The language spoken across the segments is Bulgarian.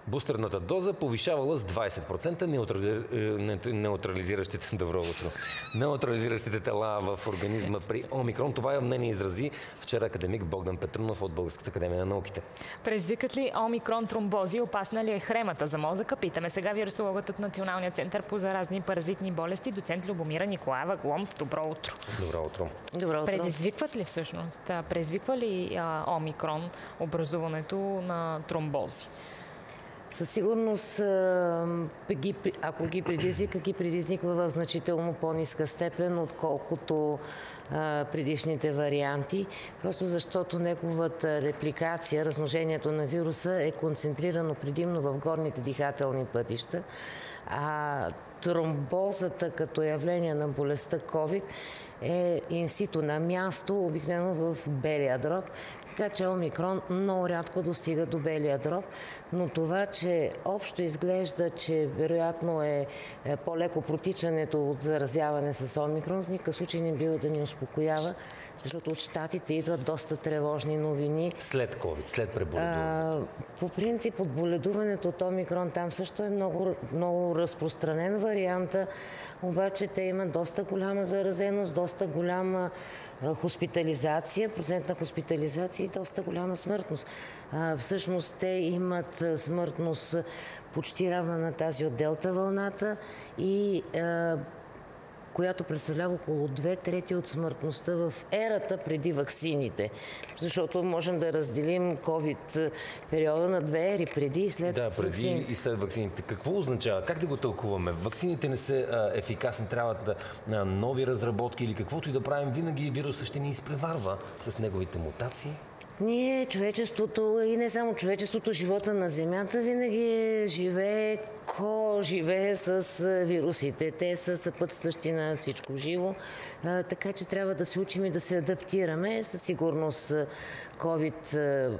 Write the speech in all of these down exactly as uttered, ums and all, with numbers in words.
Бустерната доза повишавала с двайсет процента неутрализиращите, добро утро, неутрализиращите тела в организма при Омикрон. Това е мнение изрази вчера академик Богдан Петрунов от Българската академия на науките. Предизвикат ли Омикрон тромбози? Опасна ли е хремата за мозъка? Питаме сега вирусологът от Националния център по заразни и паразитни болести, доцент Любомира Николаева Гломб. Добро утро. Добро утро. Добро утро. Предизвикват ли всъщност, предизвиква ли а, Омикрон образуването на тромбози? Със сигурност, ако ги предизвика, ги предизвиква в значително по-ниска степен, отколкото предишните варианти, просто защото неговата репликация, размножението на вируса е концентрирано предимно в горните дихателни пътища, а тромбозата като явление на болестта COVID е инсито на място, обикновено в белия дроб, така че Омикрон много рядко достига до белия дроб, но това, че общо изглежда, че вероятно е по-леко протичането от заразяване с Омикрон, в никакъв случай не бива да ни успокоява, защото от щатите идват доста тревожни новини. След COVID, след преболедуването. По принцип, от боледуването от Омикрон там също е много, много разпространен варианта, обаче те имат доста голяма заразеност, доста голяма хоспитализация, процент на хоспитализация и доста голяма смъртност. Всъщност те имат смъртност почти равна на тази от делта вълната и която представлява около две трети от смъртността в ерата преди ваксините. Защото можем да разделим COVID периода на две ери, преди и след да, преди ваксините. и след ваксините. Какво означава? Как да го тълкуваме? Ваксините не са а, ефикасни, трябват да, а, нови разработки или каквото и да правим, винаги вируса ще ни изпреварва с неговите мутации? Ние, човечеството и не само човечеството, живота на Земята винаги живее, ко живее с вирусите. Те са съпътстващи на всичко живо, а, така че трябва да се учим и да се адаптираме. Със сигурност COVID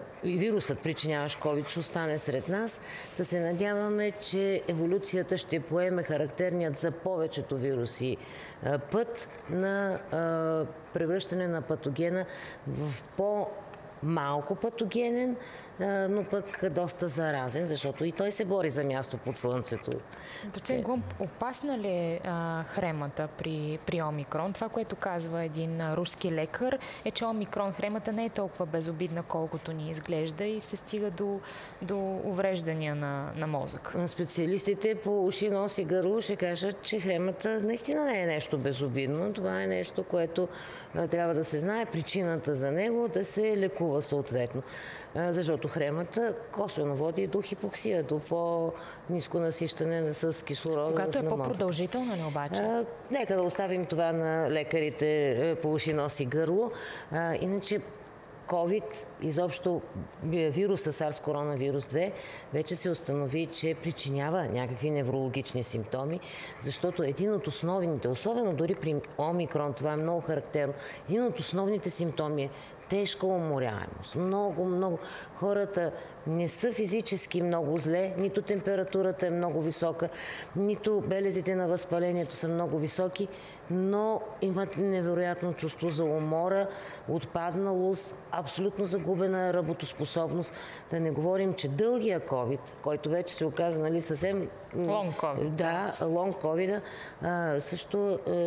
и вирусът, причиняващ COVID, ще остане сред нас. Да се надяваме, че еволюцията ще поеме характерният за повечето вируси а, път на а, превръщане на патогена в по- малко патогенен, но пък доста заразен, защото и той се бори за място под слънцето. Доцент Гломб, опасна ли е а, хремата при, при Омикрон? Това, което казва един руски лекар, е, че Омикрон хремата не е толкова безобидна, колкото ни изглежда и се стига до, до увреждания на, на мозък. Специалистите по уши, нос и гърло ще кажат, че хремата наистина не е нещо безобидно. Това е нещо, което а, трябва да се знае. Причината за него да се лекува съответно. А, защото хремата косвено води до хипоксия, до по-ниско насищане с кислорода. Когато е по-продължителна ли обаче? А, нека да оставим това на лекарите по уши, нос и гърло. А, иначе COVID, изобщо вируса SARS коронавирус две, вече се установи, че причинява някакви неврологични симптоми, защото един от основните, особено дори при Омикрон, това е много характерно, един от основните симптоми е тежка уморяемост. Много, много. Хората не са физически много зле, нито температурата е много висока, нито белезите на възпалението са много високи, но имат невероятно чувство за умора, отпадналост, абсолютно загубена работоспособност. Да не говорим, че дългия COVID, който вече се оказа, нали, съвсем... Лонг COVID. Да, лонг COVID, а, също а,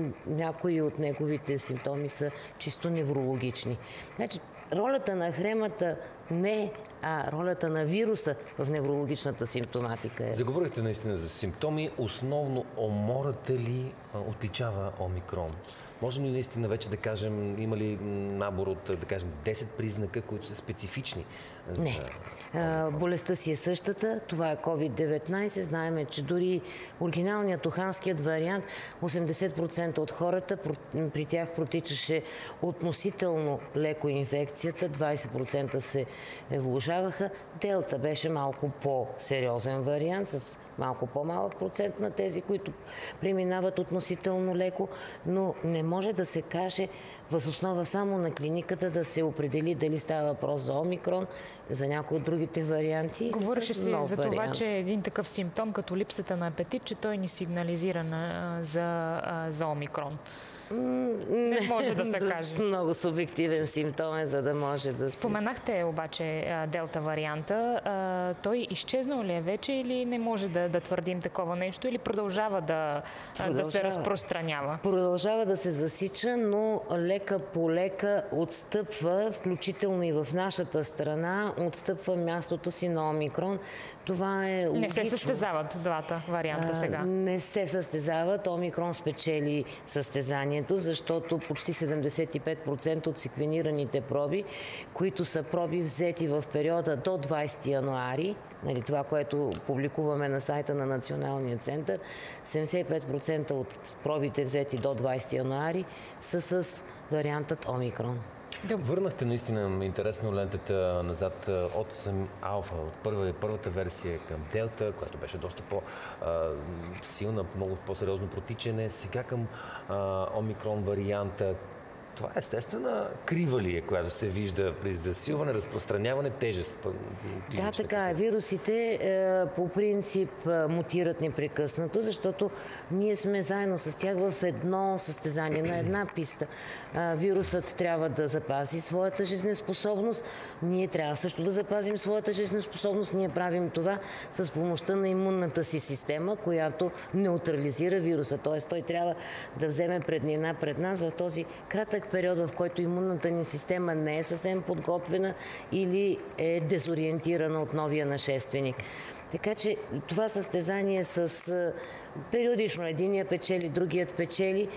някои от неговите симптоми са чисто неврологични. Значи, ролята на хремата не, а ролята на вируса в неврологичната симптоматика е. Заговорихте наистина за симптоми. Основно умората ли а, отличава Омикрон? Можем ли наистина вече да кажем, има ли набор от, да кажем, десет признака, които са специфични? За... Не. А, болестта си е същата. Това е COVID деветнайсет. Знаеме, че дори оригиналният уханският вариант, осемдесет процента от хората, при тях протичаше относително леко инфекцията, двайсет процента се влушаваха. Делта беше малко по-сериозен вариант, с малко по-малък процент на тези, които преминават относително леко, но не може да се каже въз основа само на клиниката да се определи дали става въпрос за Омикрон, за някои от другите варианти. Говореше се за вариант. това, че един такъв симптом, като липсата на апетит, че той ни сигнализира на, за, за Омикрон. Не може да се каже. Много субективен симптом е, за да може да се... Споменахте обаче делта варианта. А, той изчезнал ли е вече или не може да, да твърдим такова нещо, или продължава да, продължава, да се разпространява? Продължава да се засича, но лека по лека отстъпва, включително и в нашата страна, отстъпва мястото си на омикрон. Това е логично. Не се състезават двата варианта сега? А, не се състезават. Омикрон спечели състезанието, защото почти седемдесет и пет процента от секвенираните проби, които са проби взети в периода до двадесети януари, нали, това, което публикуваме на сайта на Националния център, седемдесет и пет процента от пробите взети до двадесети януари са с вариантът омикрон. Да. Върнахте наистина интересно лентата назад от съм алфа, от първа, първата версия към делта, която беше доста по-силна, много по-сериозно протичане, сега към а, омикрон варианта. Това е естествена крива ли е, която се вижда при засилване, разпространяване, тежест? Да, така е. Вирусите е, по принцип е, мутират непрекъснато, защото ние сме заедно с тях в едно състезание, на една писта. Е, вирусът трябва да запази своята жизнеспособност, ние трябва също да запазим своята жизнеспособност. Ние правим това с помощта на имунната си система, която неутрализира вируса. Т.е. той трябва да вземе преднина пред нас в този кратък период, в който имунната ни система не е съвсем подготвена или е дезориентирана от новия нашественик. Така че това състезание с периодично единия печели, другият печели,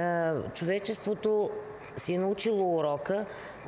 човечеството си е научило урока,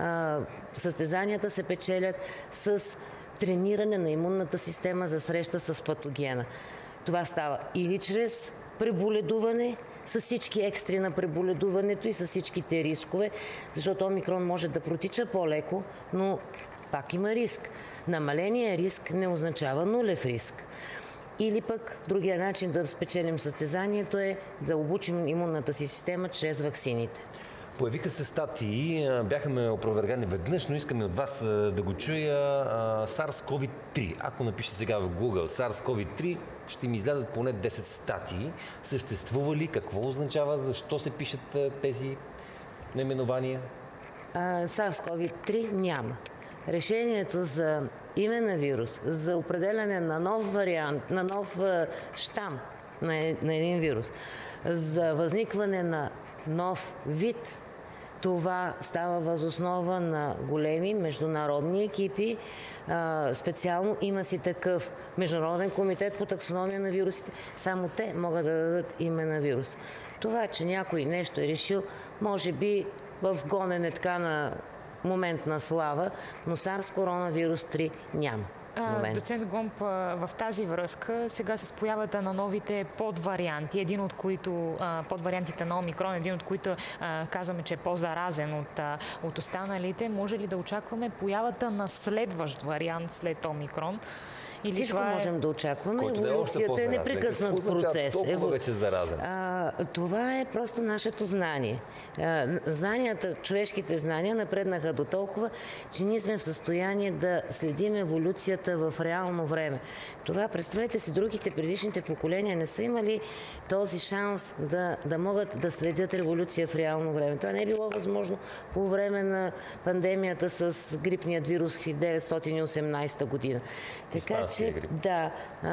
състезанията се печелят с трениране на имунната система за среща с патогена. Това става или чрез преболедуване, с всички екстри на преболедуването и с всичките рискове, защото омикрон може да протича по-леко, но пак има риск. Намаления риск не означава нулев риск. Или пък другия начин да спечелим състезанието е да обучим имунната си система чрез ваксините. Появиха се статии, бяха ме опровергани веднъж, но искаме от вас да го чуя. SARS-си о ви три. Ако напиша сега в Google SARS-си о ви три, ще ми излязат поне десет статии. Съществува ли? Какво означава? Защо се пишат тези наименования? SARS-си о ви три няма. Решението за име на вирус, за определяне на нов вариант, на нов щам на един вирус, за възникване на нов вид, това става въз основа на големи международни екипи. Специално има си такъв Международен комитет по таксономия на вирусите. Само те могат да дадат име на вирус. Това, че някой нещо е решил, може би в гонене така на момент на слава, но SARS коронавирус три няма. Доцент Гомб, в тази връзка сега с появата на новите подварианти, един от които, подвариантите на омикрон, един от които казваме, че е по-заразен от, от останалите, може ли да очакваме появата на следващ вариант след омикрон? Или Всичко това е... можем да очакваме. Който еволюцията е, е непрекъснат процес. Толкова вече заразен. А, това е просто нашето знание. А, знанията, човешките знания напреднаха до толкова, че ние сме в състояние да следим еволюцията в реално време. Това, представете си, другите предишните поколения не са имали този шанс да, да могат да следят революция в реално време. Това не е било възможно по време на пандемията с грипният вирус хиляда деветстотин и осемнадесета година. Така че, да,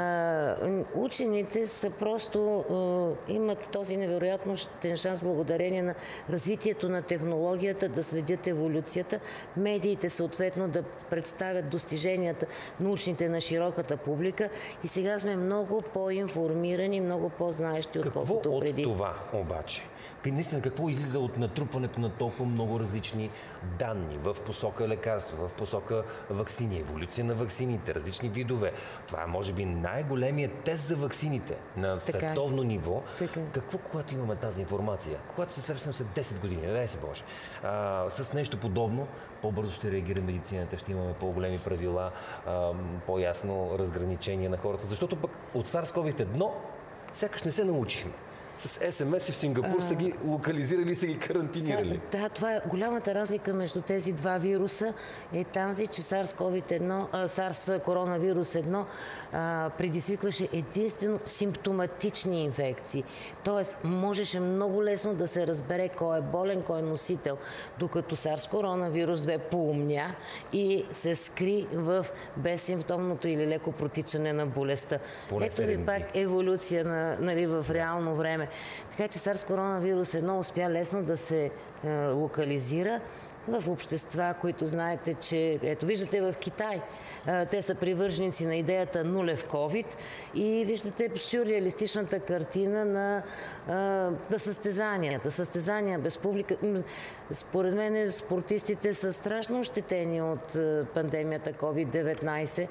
а, учените са просто а, имат този невероятен шанс благодарение на развитието на технологията да следят еволюцията, медиите съответно да представят достиженията научните на широката публика и сега сме много по-информирани, много по-знаещи, отколкото преди. Какво от това обаче? Наистина, какво излиза от натрупването на толкова много различни данни в посока лекарства, в посока ваксини, еволюция на ваксините, различни видове? Това е, може би, най-големият тест за ваксините на така, световно ниво. Така. Какво, когато имаме тази информация? Когато се срещнем след десет години, не дай си Боже, а, с нещо подобно, по-бързо ще реагира медицината, ще имаме по-големи правила, а, по-ясно разграничение на хората. Защото пък от SARS-си о ви едно сякаш не се научихме. с ес ем ес и в Сингапур са ги локализирали и са ги карантинирали. Да, това е голямата разлика между тези два вируса е тази, че SARS-CoV едно, SARS коронавирус едно предизвикваше единствено симптоматични инфекции. Тоест, можеше много лесно да се разбере кой е болен, кой е носител, докато SARS коронавирус две поумня и се скри в безсимптомното или леко протичане на болестта. Ето ви пак еволюция на, нали, в реално време. Така че SARS коронавирус едно успя лесно да се е, локализира в общества, които знаете, че... Ето, виждате в Китай. Е, те са привърженици на идеята нулев ковид и виждате сюрреалистичната картина на, е, на състезанията. Състезания без публика. Според мен спортистите са страшно ощетени от е, пандемията ковид деветнайсет,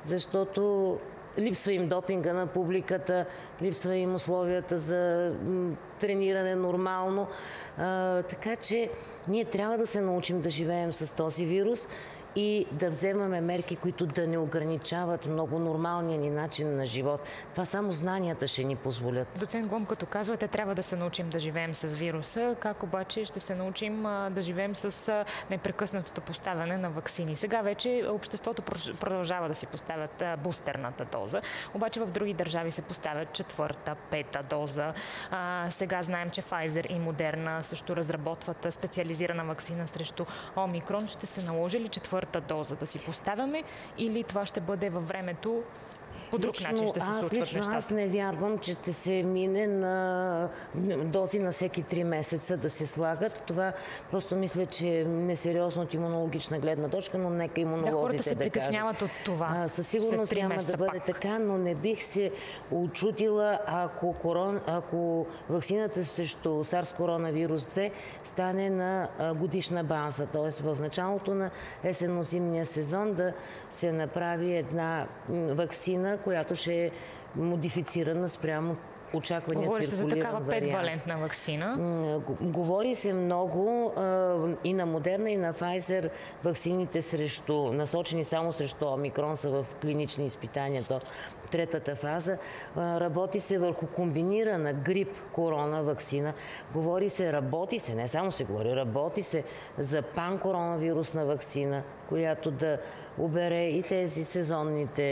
защото липсва им допинга на публиката, липсва им условията за трениране нормално. А, така че ние трябва да се научим да живеем с този вирус и да вземаме мерки, които да не ограничават много нормалния ни начин на живот. Това само знанията ще ни позволят. Доцент Глом, като казвате, трябва да се научим да живеем с вируса. Как обаче ще се научим а, да живеем с а, непрекъснатото поставяне на ваксини? Сега вече обществото продължава да си поставят а, бустерната доза, обаче в други държави се поставят четвърта, пета доза. А, сега знаем, че Pfizer и Moderna също разработват специализирана ваксина срещу Омикрон. Ще се наложи ли четвърта доза да си поставяме или това ще бъде във времето по друг лично, начин ще се случват аз, лично, нещата? Аз не вярвам, че ще се мине на дози на всеки три месеца да се слагат. Това просто мисля, че е несериозно от имунологична гледна точка, но нека имунолозите да кажат. Да, хората се притесняват от това. А, със сигурност няма да бъде пак. така, но не бих се очудила, ако, корон, ако ваксината срещу SARS коронавирус две стане на годишна база. Т.е. в началото на есенно-зимния сезон да се направи една ваксина, която ще е модифицирана спрямо очаквания Говори циркулиран се за такава вариант. петвалентна ваксина. Говори се много а, и на Модерна, и на Pfizer ваксините срещу, насочени само срещу Омикрон са в клинични изпитания, то третата фаза. А, работи се върху комбинирана грип-корона ваксина. Говори се, работи се, не само се говори, работи се за панкоронавирусна ваксина, която да убере и тези сезонните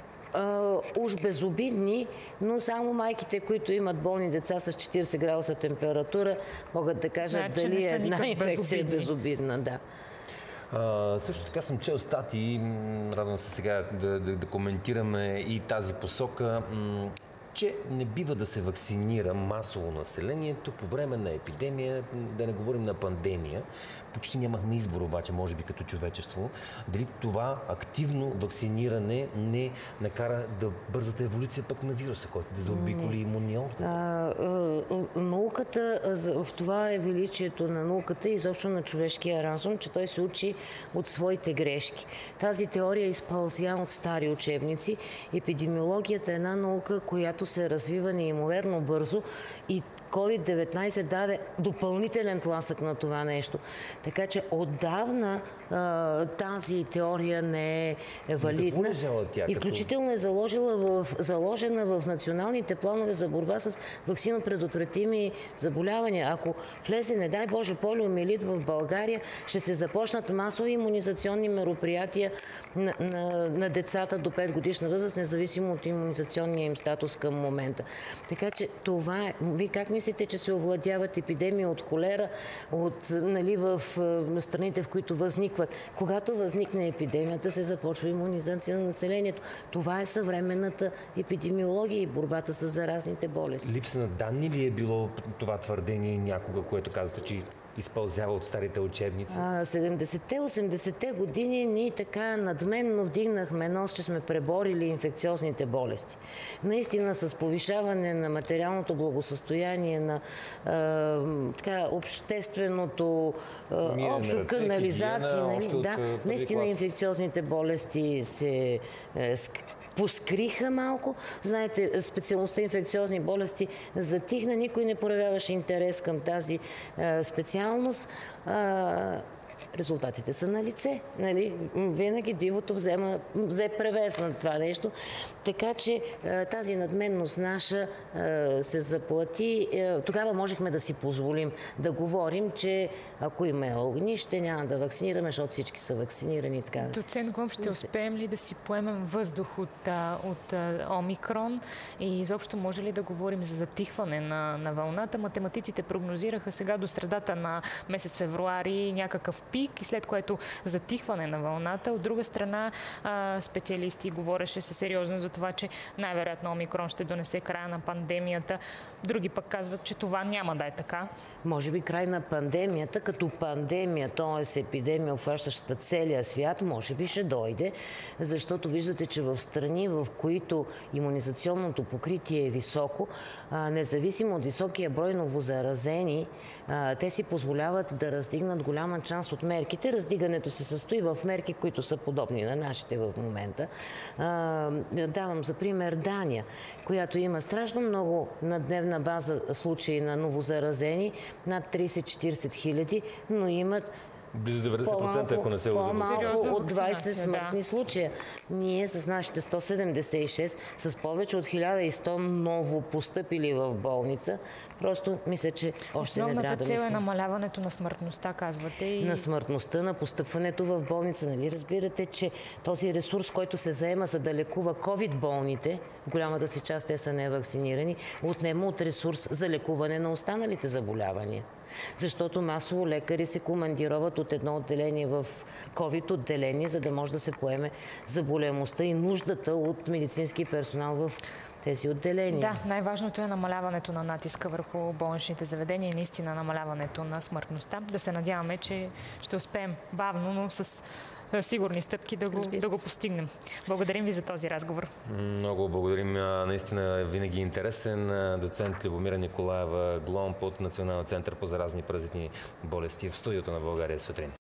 Uh, уж безобидни, но само майките, които имат болни деца с четирийсет градуса температура, могат да кажат Знаят, дали една инфекция е безобидна. Да. Uh, също така съм чел статии, радвам се сега да, да, да коментираме и тази посока, че не бива да се вакцинира масово населението по време на епидемия, да не говорим на пандемия. Почти нямахме избор обаче, може би като човечество. Дали това активно вакциниране не накара да бързата еволюция пък на вируса, който да заобиколи имунния отговор? Науката, в това е величието на науката и изобщо на човешкия разум, че той се учи от своите грешки. Тази теория изпълзя от стари учебници. Епидемиологията е една наука, която се развива неимоверно бързо и ковид деветнайсет даде допълнителен тласък на това нещо. Така че отдавна а, тази теория не е валидна. И включително е заложила в, заложена в националните планове за борба с ваксинопредотвратими заболявания. Ако влезе, не дай Боже, полиомиелит в България, ще се започнат масови имунизационни мероприятия на, на, на децата до пет годишна възраст, независимо от имунизационния им статус към момента. Така че това е. Вие как мислите, че се овладяват епидемии от холера, от, нали, в страните, в които възникват? Когато възникне епидемията, се започва имунизация на населението. Това е съвременната епидемиология и борбата с заразните болести. Липса на данни ли е било това твърдение някога, което казвате, че изпълзява от старите учебници? седемдесетте, осемдесетте години ние така надменно вдигнахме нос, че сме преборили инфекциозните болести. Наистина с повишаване на материалното благосъстояние, на а, така, общественото а, общо канализация. Нали? Да, наистина инфекциозните болести се е, поскриха малко. Знаете, специалността инфекциозни болести затихна, никой не проявяваше интерес към тази е, специалност. Е, резултатите са на лице. Нали? Винаги дивото взема, взе превес на това нещо. Така че тази надменност наша се заплати. Тогава можехме да си позволим да говорим, че ако има огнище, няма да вакцинираме, защото всички са вакцинирани. Така. Доцент Глъм, ще успеем ли да си поемем въздух от, от Омикрон и изобщо може ли да говорим за затихване на, на вълната? Математиците прогнозираха сега до средата на месец февруари някакъв пик и след което затихване на вълната. От друга страна, специалисти говореше се сериозно за това, че най-вероятно Омикрон ще донесе края на пандемията. Други пък казват, че това няма да е така. Може би край на пандемията, като пандемия, т.е. епидемия, обхващаща целия свят, може би ще дойде, защото виждате, че в страни, в които имунизационното покритие е високо, независимо от високия брой новозаразени, те си позволяват да раздигнат голяма част от мерките. Раздигането се състои в мерки, които са подобни на нашите в момента. Давам за пример Дания, която има страшно много на дневна база случаи на новозаразени, над трийсет-четирийсет хиляди, но имат близо деветдесет процента, ако не се лъжа. По-малко от двайсет смъртни да. случая. Ние с нашите сто седемдесет и шест, с повече от хиляда и сто ново постъпили в болница, просто мисля, че още не трябва да мислим. Основната цел е намаляването на смъртността, казвате. И... На смъртността, на постъпването в болница. Нали разбирате, че този ресурс, който се заема за да лекува ковид болните, голямата си част те са невакцинирани, отнема от ресурс за лекуване на останалите заболявания. Защото масово лекари се командироват от едно отделение в ковид отделение, за да може да се поеме заболемостта и нуждата от медицински персонал в тези отделения. Да, най-важното е намаляването на натиска върху болничните заведения и наистина намаляването на смъртността. Да се надяваме, че ще успеем бавно, но с сигурни стъпки да го, да го постигнем. Благодарим ви за този разговор. Много благодарим. Наистина винаги интересен. Доцент Любомира Николаева Гломб от Националния център по заразни паразитни болести в студиото на България сутрин.